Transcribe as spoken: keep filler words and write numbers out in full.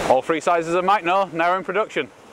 All three sizes of Machno now in production.